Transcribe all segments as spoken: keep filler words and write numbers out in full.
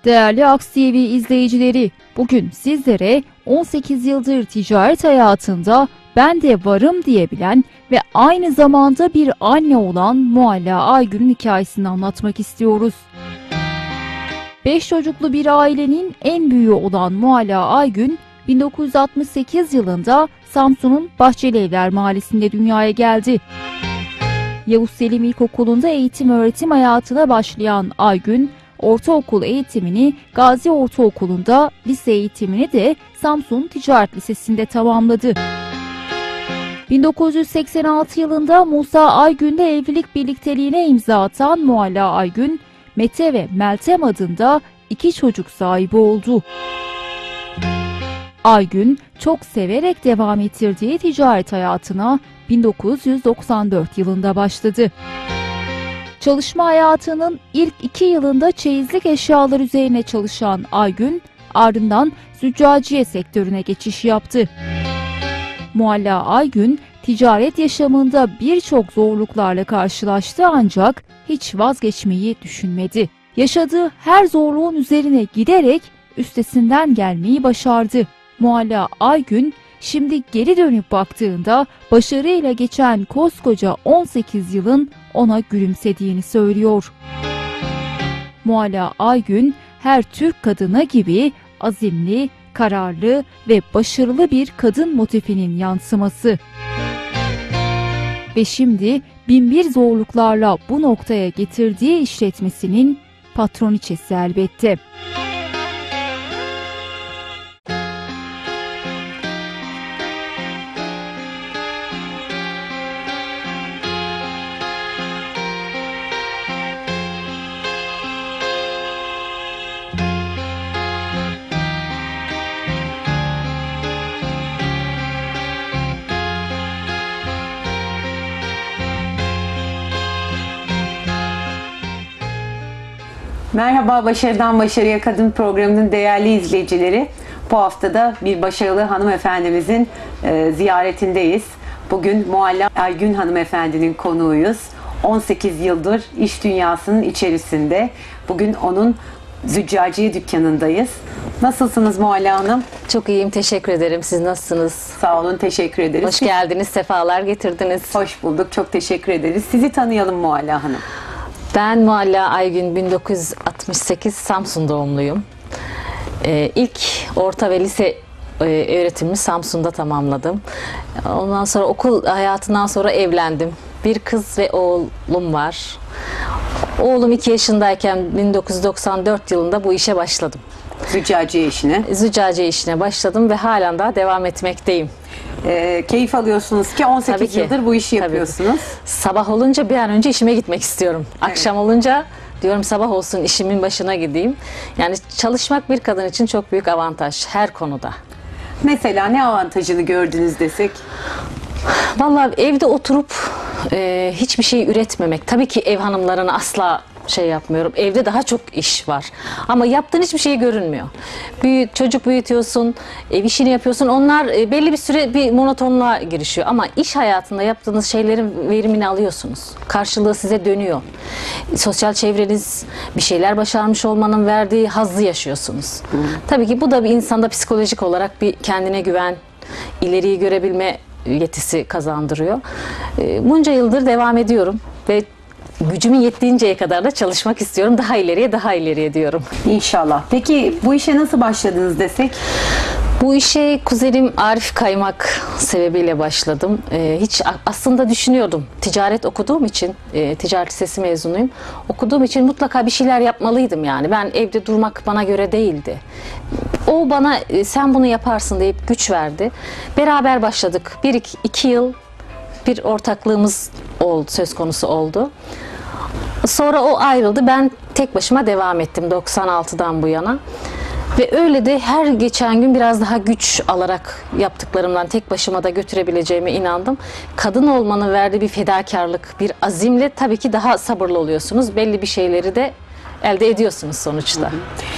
Değerli Aks T V izleyicileri, bugün sizlere on sekiz yıldır ticaret hayatında ben de varım diyebilen ve aynı zamanda bir anne olan Mualla Aygün'ün hikayesini anlatmak istiyoruz. beş çocuklu bir ailenin en büyüğü olan Mualla Aygün, bin dokuz yüz altmış sekiz yılında Samsun'un Bahçelievler Mahallesi'nde dünyaya geldi. Yavuz Selim İlkokulu'nda eğitim öğretim hayatına başlayan Aygün, ortaokul eğitimini Gazi Ortaokulu'nda, lise eğitimini de Samsun Ticaret Lisesi'nde tamamladı. bin dokuz yüz seksen altı yılında Musa Aygün'le evlilik birlikteliğine imza atan Mualla Aygün, Mete ve Meltem adında iki çocuk sahibi oldu. Aygün, çok severek devam ettirdiği ticaret hayatına bin dokuz yüz doksan dört yılında başladı. Çalışma hayatının ilk iki yılında çeyizlik eşyalar üzerine çalışan Aygün, ardından züccaciye sektörüne geçiş yaptı. Mualla Aygün, ticaret yaşamında birçok zorluklarla karşılaştı ancak hiç vazgeçmeyi düşünmedi. Yaşadığı her zorluğun üzerine giderek üstesinden gelmeyi başardı. Mualla Aygün, şimdi geri dönüp baktığında başarıyla geçen koskoca on sekiz yılın ona gülümsediğini söylüyor. Mualla Aygün, her Türk kadını gibi azimli, kararlı ve başarılı bir kadın motifinin yansıması. Ve şimdi binbir zorluklarla bu noktaya getirdiği işletmesinin patroniçesi elbette. Merhaba, Başarıdan Başarıya Kadın programının değerli izleyicileri. Bu hafta da bir başarılı hanımefendimizin e, ziyaretindeyiz. Bugün Mualla Aygün hanımefendinin konuğuyuz. on sekiz yıldır iş dünyasının içerisinde. Bugün onun züccaciye dükkanındayız. Nasılsınız Mualla Hanım? Çok iyiyim, teşekkür ederim. Siz nasılsınız? Sağ olun, teşekkür ederiz. Hoş geldiniz, sefalar getirdiniz. Hoş bulduk, çok teşekkür ederiz. Sizi tanıyalım Mualla Hanım. Ben Mualla Aygün, bin dokuz yüz altmış sekiz Samsun doğumluyum. Ee, ilk orta ve lise e, öğretimimi Samsun'da tamamladım. Ondan sonra okul hayatından sonra evlendim. Bir kız ve oğlum var. Oğlum iki yaşındayken bin dokuz yüz doksan dört yılında bu işe başladım. Züccaciye işine. Züccaciye işine başladım ve halen daha devam etmekteyim. E, keyif alıyorsunuz ki on sekiz ki. yıldır bu işi yapıyorsunuz. Sabah olunca bir an önce işime gitmek istiyorum. Evet. Akşam olunca diyorum sabah olsun işimin başına gideyim. Yani çalışmak bir kadın için çok büyük avantaj her konuda. Mesela ne avantajını gördünüz desek? Vallahi evde oturup e, hiçbir şey üretmemek. Tabii ki ev hanımlarına asla şey yapmıyorum. Evde daha çok iş var. Ama yaptığın hiçbir şey görünmüyor. Büyüt, çocuk büyütüyorsun, ev işini yapıyorsun. Onlar e, belli bir süre bir monotonluğa girişiyor. Ama iş hayatında yaptığınız şeylerin verimini alıyorsunuz. Karşılığı size dönüyor. Sosyal çevreniz, bir şeyler başarmış olmanın verdiği hazzı yaşıyorsunuz. Hı. Tabii ki bu da bir insanda psikolojik olarak bir kendine güven, ileriyi görebilme yetisi kazandırıyor. E, bunca yıldır devam ediyorum ve gücümün yettiğinceye kadar da çalışmak istiyorum. Daha ileriye, daha ileriye diyorum. İnşallah. Peki bu işe nasıl başladınız desek? Bu işe kuzenim Arif Kaymak sebebiyle başladım. Ee, hiç aslında düşünüyordum. Ticaret okuduğum için, e, ticaret lisesi mezunuyum. Okuduğum için mutlaka bir şeyler yapmalıydım yani. Ben evde durmak bana göre değildi. O bana e, sen bunu yaparsın deyip güç verdi. Beraber başladık. Bir iki, iki yıl bir ortaklığımız oldu, söz konusu oldu. Sonra o ayrıldı. Ben tek başıma devam ettim doksan altıdan bu yana. Ve öyle de her geçen gün biraz daha güç alarak yaptıklarımdan tek başıma da götürebileceğime inandım. Kadın olmanın verdiği bir fedakarlık, bir azimle tabii ki daha sabırlı oluyorsunuz. Belli bir şeyleri de elde ediyorsunuz sonuçta.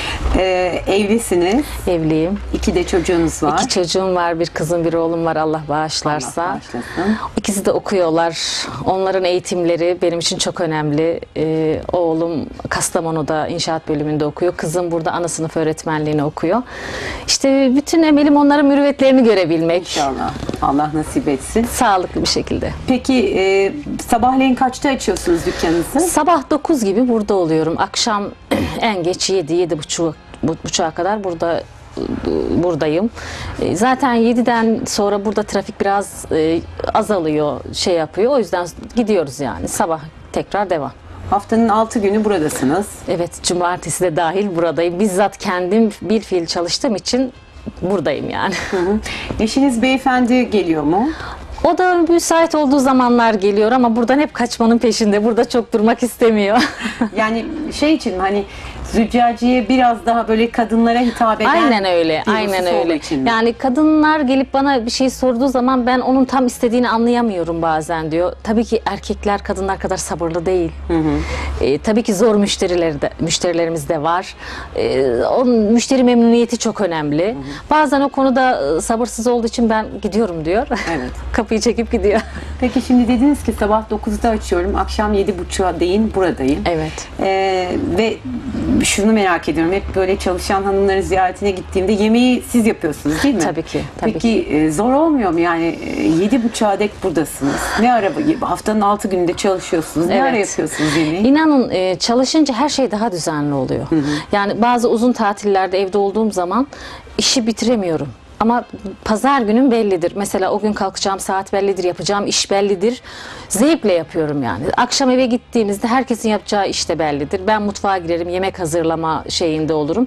Ee, evlisiniz. Evliyim. İki de çocuğunuz var. İki çocuğum var, bir kızım, bir oğlum var Allah bağışlarsa. Allah bağışlasın. İkisi de okuyorlar. Onların eğitimleri benim için çok önemli. Ee, oğlum Kastamonu'da inşaat bölümünde okuyor. Kızım burada ana sınıf öğretmenliğini okuyor. İşte bütün emelim onların mürüvvetlerini görebilmek. İnşallah. Allah nasip etsin. Sağlıklı bir şekilde. Peki e, sabahleyin kaçta açıyorsunuz dükkanınızı? Sabah dokuz gibi burada oluyorum. Akşam en geç yedi, yedi buçuk buçuğa kadar burada buradayım. Zaten yediden sonra burada trafik biraz azalıyor, şey yapıyor. O yüzden gidiyoruz yani. Sabah tekrar devam. Haftanın altı günü buradasınız. Evet, cumartesi de dahil buradayım. Bizzat kendim bir fiil çalıştığım için buradayım yani. Hı hı. Eşiniz beyefendi geliyor mu? O da müsait olduğu zamanlar geliyor ama buradan hep kaçmanın peşinde. Burada çok durmak istemiyor. Yani şey için hani züccaciye biraz daha böyle kadınlara hitap eden Aynen öyle. bir Aynen husus olduğu öyle. için mi? Yani kadınlar gelip bana bir şey sorduğu zaman ben onun tam istediğini anlayamıyorum bazen diyor. Tabii ki erkekler kadınlar kadar sabırlı değil. Hı hı. E, tabii ki zor müşterileri de, müşterilerimiz de var. E, onun müşteri memnuniyeti çok önemli. Hı hı. Bazen o konuda e, sabırsız olduğu için ben gidiyorum diyor. Evet. Kapıyı çekip gidiyor. Peki şimdi dediniz ki sabah dokuzda açıyorum, akşam yedi buçuğa değin buradayım. Evet. Ee, ve şunu merak ediyorum, hep böyle çalışan hanımların ziyaretine gittiğimde yemeği siz yapıyorsunuz değil mi? Tabii ki. Tabii Peki ki. e, zor olmuyor mu yani e, yedi buçuğa dek buradasınız? Ne ara haftanın altı gününde çalışıyorsunuz? Ne Evet. ara yapıyorsunuz yemeği? İnanın e, çalışınca her şey daha düzenli oluyor. Hı hı. Yani bazı uzun tatillerde evde olduğum zaman işi bitiremiyorum. Ama pazar günüm bellidir. Mesela o gün kalkacağım saat bellidir, yapacağım iş bellidir. Zevkle yapıyorum yani. Akşam eve gittiğimizde herkesin yapacağı iş de bellidir. Ben mutfağa girerim, yemek hazırlama şeyinde olurum.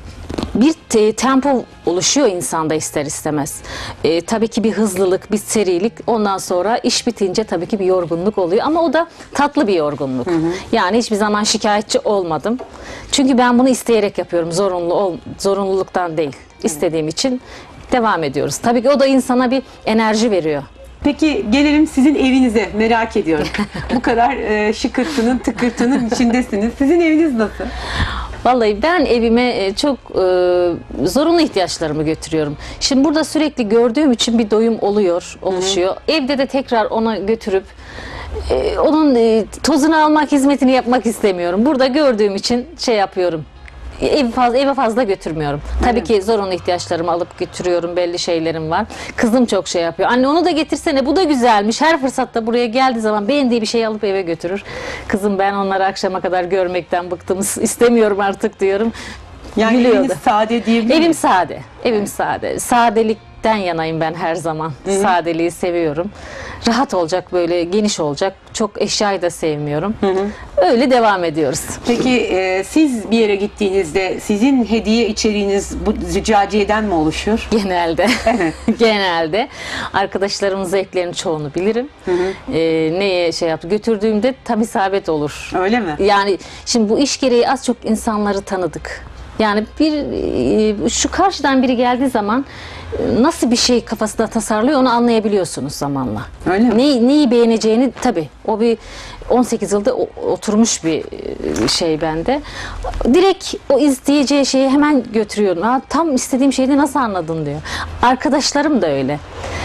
Bir te tempo oluşuyor insanda ister istemez. E, tabii ki bir hızlılık, bir serilik. Ondan sonra iş bitince tabii ki bir yorgunluk oluyor. Ama o da tatlı bir yorgunluk. Hı hı. Yani hiçbir zaman şikayetçi olmadım. Çünkü ben bunu isteyerek yapıyorum. Zorunlu ol, zorunluluktan değil. İstediğim için devam ediyoruz. Tabii ki o da insana bir enerji veriyor. Peki gelelim sizin evinize, merak ediyorum. Bu kadar e, şıkırtının, tıkırtının içindesiniz. Sizin eviniz nasıl? Vallahi ben evime çok e, zorunlu ihtiyaçlarımı götürüyorum. Şimdi burada sürekli gördüğüm için bir doyum oluyor, oluşuyor. Hı hı. Evde de tekrar onu götürüp e, onun e, tozunu almak, hizmetini yapmak istemiyorum. Burada gördüğüm için şey yapıyorum. Ev fazla, eve fazla götürmüyorum. Tabii evet. ki zorunlu ihtiyaçlarımı alıp götürüyorum. Belli şeylerim var. Kızım çok şey yapıyor. Anne onu da getirsene, bu da güzelmiş. Her fırsatta buraya geldiği zaman beğendiği bir şey alıp eve götürür. Kızım ben onları akşama kadar görmekten bıktım. İstemiyorum artık diyorum. Yani Gülüyordu. eviniz sade diyebilir miyim? Evim sade. Evim evet. sade. Sadelikten yanayım ben her zaman. Hı-hı. Sadeliği seviyorum. Rahat olacak, böyle geniş olacak. Çok eşyayı da sevmiyorum. Hı-hı. Öyle devam ediyoruz. Peki e, siz bir yere gittiğinizde sizin hediye içeriğiniz bu züccaciyeden mi oluşur? Genelde. Genelde. Arkadaşlarımın zevklerinin çoğunu bilirim. Hı hı. E, neye şey yaptı? Götürdüğümde tam isabet olur. Öyle mi? Yani şimdi bu iş gereği az çok insanları tanıdık. Yani bir şu karşıdan biri geldiği zaman nasıl bir şey kafasında tasarlıyor onu anlayabiliyorsunuz zamanla. Öyle mi? Neyi, neyi beğeneceğini tabii o bir on sekiz yılda oturmuş bir şey bende. Direkt o isteyeceği şeyi hemen götürüyorum. Ha, tam istediğim şeyi nasıl anladın diyor. Arkadaşlarım da öyle.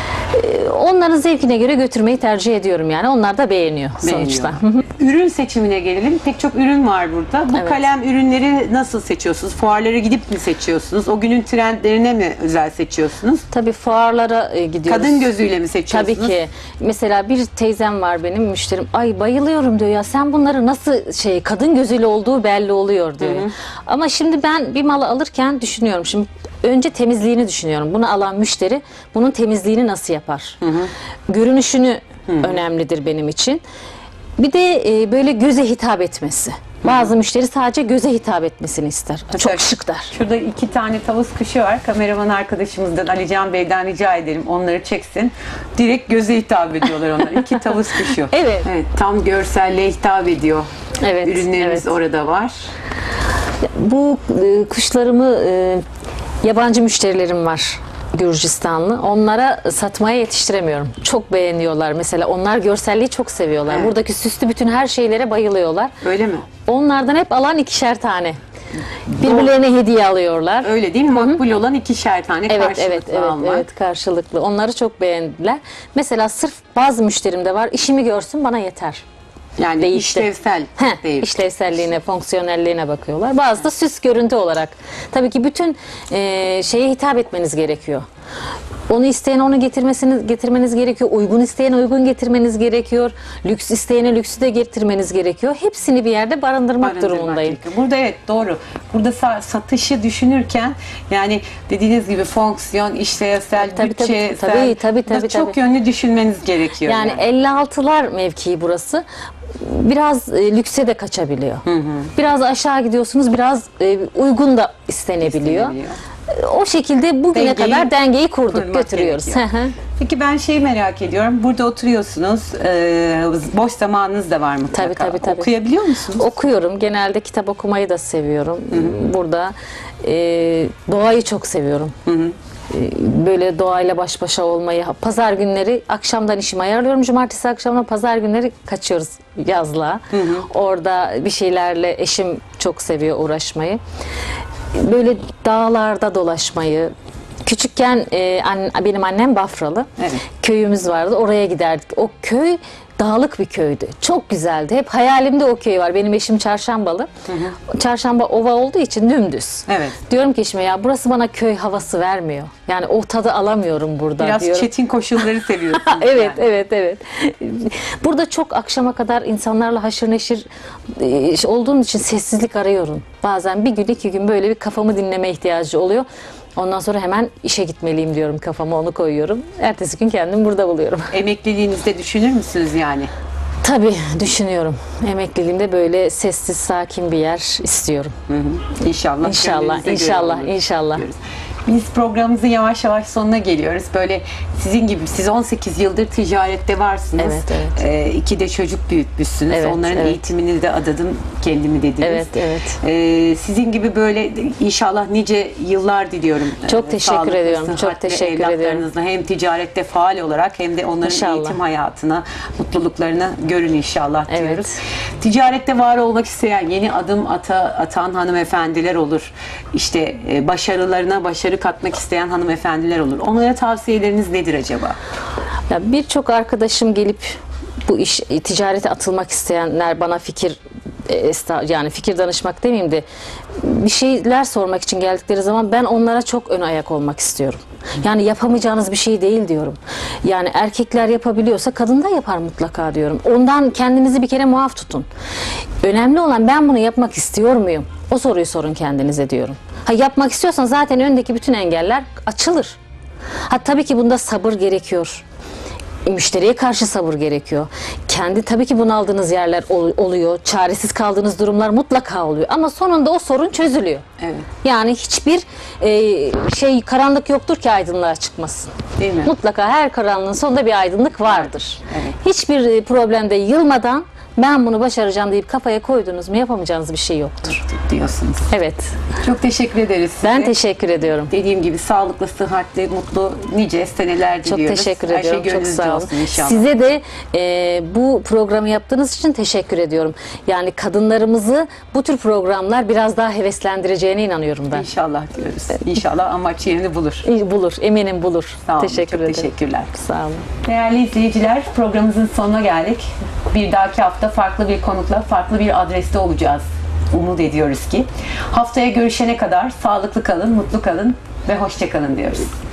Onların zevkine göre götürmeyi tercih ediyorum yani. Onlar da beğeniyor, beğeniyor. sonuçta. Ürün seçimine gelelim. Pek çok ürün var burada. Bu evet. kalem ürünleri nasıl seçiyorsunuz? Fuarlara gidip mi seçiyorsunuz? O günün trendlerine mi özel seçiyorsunuz? Tabii fuarlara gidiyoruz. Kadın gözüyle mi seçiyorsunuz? Tabii ki. Mesela bir teyzem var benim müşterim. Ay bayılıyorum diyor ya. Sen bunları nasıl şey kadın gözüyle olduğu belli oluyor diyor. Hı hı. Ama şimdi ben bir malı alırken düşünüyorum. Şimdi önce temizliğini düşünüyorum. Bunu alan müşteri bunun temizliğini nasıl yapar? Hı hı. Görünüşünü hı hı. önemlidir benim için. Bir de e, böyle göze hitap etmesi. Bazı hı. müşteri sadece göze hitap etmesini ister. Mesela çok şık der. Şurada iki tane tavus kuşu var. Kameraman arkadaşımızdan Alican Bey'den rica edelim. Onları çeksin. Direkt göze hitap ediyorlar onlar. İki tavus kuşu. Evet. Evet. Tam görselle hitap ediyor. Evet. Ürünlerimiz evet. orada var. Bu e, kuşlarımı e, yabancı müşterilerim var. Gürcistanlı. Onlara satmaya yetiştiremiyorum. Çok beğeniyorlar mesela. Onlar görselliği çok seviyorlar. Evet. Buradaki süslü bütün her şeylere bayılıyorlar. Öyle mi? Onlardan hep alan ikişer tane. Birbirlerine hediye alıyorlar. Öyle değil mi? Makbul olan ikişer tane Evet, karşılıklı evet, evet, almak. evet, karşılıklı. Onları çok beğendiler. Mesela sırf bazı müşterim de var. İşimi görsün bana yeter. Yani Değişti. işlevsel Heh, değil. işlevselliğine, fonksiyonelliğine bakıyorlar. Bazı da süs görüntü olarak. Tabii ki bütün e, şeye hitap etmeniz gerekiyor. Onu isteyen onu getirmesini getirmeniz gerekiyor. Uygun isteyen uygun getirmeniz gerekiyor. Lüks isteyene lüksü de getirmeniz gerekiyor. Hepsini bir yerde barındırmak, Barındırmak durumundayım. gerekiyor. Burada evet doğru. Burada sa- satışı düşünürken yani dediğiniz gibi fonksiyon, işlevsel, Tabii, tabii, bütçesel, tabii, tabii, burada tabii, çok tabii. yönlü düşünmeniz gerekiyor. Yani elli altılar mevkii burası. Biraz e, lükse de kaçabiliyor. Biraz aşağı gidiyorsunuz, biraz e, uygun da istenebiliyor. İstenebiliyor. O şekilde bugüne Dengeyi kadar dengeyi kurduk, kurmak götürüyoruz. gerekiyor. Peki ben şeyi merak ediyorum. Burada oturuyorsunuz. e, boş zamanınız da var mutlaka. Tabii, tabii, tabii. Okuyabiliyor musunuz? Okuyorum. Genelde kitap okumayı da seviyorum. Burada e, doğayı çok seviyorum. E, Böyle doğayla baş başa olmayı. Pazar günleri akşamdan işimi ayarlıyorum. Cumartesi akşamına, pazar günleri kaçıyoruz yazlığa. Orada bir şeylerle, eşim çok seviyor uğraşmayı. Böyle dağlarda dolaşmayı. Küçükken e, an, benim annem Bafralı. Evet. Köyümüz vardı. Oraya giderdik. O köy dağlık bir köydü. Çok güzeldi. Hep hayalimde o köy var. Benim eşim Çarşambalı. Çarşamba ova olduğu için dümdüz. Evet. Diyorum ki eşime, ya burası bana köy havası vermiyor. Yani o tadı alamıyorum burada Biraz diyorum. çetin koşulları seviyorsunuz. Evet, yani. evet, evet. Burada çok akşama kadar insanlarla haşır neşir e, olduğum için sessizlik arıyorum. Bazen bir gün, iki gün böyle bir kafamı dinleme ihtiyacı oluyor. Ondan sonra hemen işe gitmeliyim diyorum, kafama onu koyuyorum. Ertesi gün kendimi burada buluyorum. Emekliliğinizde düşünür müsünüz yani? Tabii düşünüyorum. Emekliliğimde böyle sessiz, sakin bir yer istiyorum. Hı hı. İnşallah. İnşallah, gönlünüze göre inşallah, olur inşallah. diyoruz. Biz programımızın yavaş yavaş sonuna geliyoruz. Böyle sizin gibi, siz on sekiz yıldır ticarette varsınız. Evet, evet. Ee, iki de çocuk büyütmüşsünüz. Evet, Onların evet. eğitimini de adadım kendimi dediniz. Evet, evet. Ee, sizin gibi böyle inşallah nice yıllar diliyorum. Çok Ee, teşekkür sağlıklı, ediyorum, çok sıhhatli teşekkür ediyorum. evlatlarınızla hem ticarette faal olarak hem de onların İnşallah. eğitim hayatına, mutluluklarına görün inşallah Evet. diyoruz. Ticarette var olmak isteyen, yeni adım ata, atan hanımefendiler olur. İşte e, başarılarına başarı katmak isteyen hanımefendiler olur. Onlara tavsiyeleriniz nedir acaba? Ya birçok arkadaşım gelip bu iş ticarete atılmak isteyenler bana fikir e, esta- yani fikir danışmak demeyeyim de bir şeyler sormak için geldikleri zaman ben onlara çok ön ayak olmak istiyorum. Yani yapamayacağınız bir şey değil diyorum. Yani erkekler yapabiliyorsa kadın da yapar mutlaka diyorum. Ondan kendinizi bir kere muaf tutun. Önemli olan ben bunu yapmak istiyor muyum? O soruyu sorun kendinize diyorum. Ha, yapmak istiyorsan zaten öndeki bütün engeller açılır. Ha, tabii ki bunda sabır gerekiyor. Müşteriye karşı sabır gerekiyor. Kendi tabii ki bunaldığınız yerler ol- oluyor. Çaresiz kaldığınız durumlar mutlaka oluyor. Ama sonunda o sorun çözülüyor. Evet. Yani hiçbir e, şey karanlık yoktur ki aydınlığa çıkmasın. Değil mi? Mutlaka her karanlığın sonunda bir aydınlık vardır. Evet. Hiçbir e, problemde yılmadan ben bunu başaracağım deyip kafaya koydunuz mu yapamayacağınız bir şey yoktur. Diyorsunuz. Evet. Çok teşekkür ederiz size. Ben teşekkür ediyorum. Dediğim gibi sağlıklı, sıhhatli, mutlu, nice seneler Çok diliyoruz. teşekkür Her ediyorum. şey Çok gönlünüzce sağ olun. olsun inşallah. Size de e, bu programı yaptığınız için teşekkür ediyorum. Yani kadınlarımızı bu tür programlar biraz daha heveslendireceğine inanıyorum ben. İnşallah diyoruz. İnşallah amaç yerini bulur. İyi, bulur, eminim bulur. Sağ olun. Teşekkür Çok ederim. teşekkürler. Sağ olun. Değerli izleyiciler, programımızın sonuna geldik. Bir dahaki hafta farklı bir konukla, farklı bir adreste olacağız. Umut ediyoruz ki. Haftaya görüşene kadar sağlıklı kalın, mutlu kalın ve hoşça kalın diyoruz.